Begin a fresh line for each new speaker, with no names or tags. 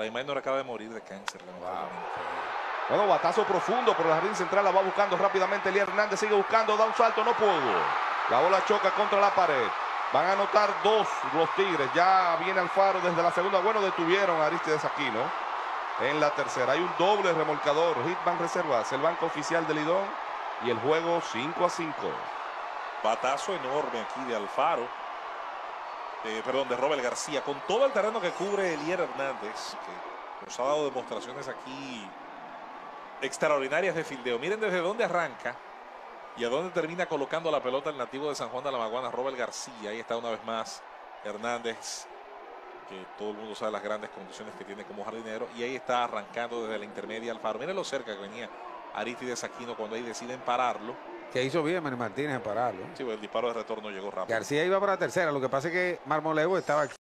Ray Minor acaba de morir de cáncer.
Bueno, batazo profundo por el jardín central. La va buscando rápidamente. Elías Hernández sigue buscando. Da un salto. No pudo. La bola choca contra la pared. Van a anotar 2 los Tigres. Ya viene Alfaro desde la segunda. Bueno, detuvieron a Aristides Aquino en la tercera. Hay un doble remolcador. Hitman Reservas, el banco oficial de Lidón. Y el juego 5-5.
Batazo enorme aquí de Alfaro. De Robert García. Con todo el terreno que cubre Elías Hernández, que nos ha dado demostraciones aquí extraordinarias de fildeo. Miren desde dónde arranca y a dónde termina colocando la pelota el nativo de San Juan de la Maguana, Robert García. Ahí está una vez más Hernández, que todo el mundo sabe las grandes condiciones que tiene como jardinero. Y ahí está arrancando desde la intermedia Alfaro. Miren lo cerca que venía Aristides Aquino cuando ahí deciden pararlo.
Que hizo bien Manny Martínez en pararlo.
Sí, pues el disparo de retorno llegó rápido.
García iba para la tercera. Lo que pasa es que Marmolejo estaba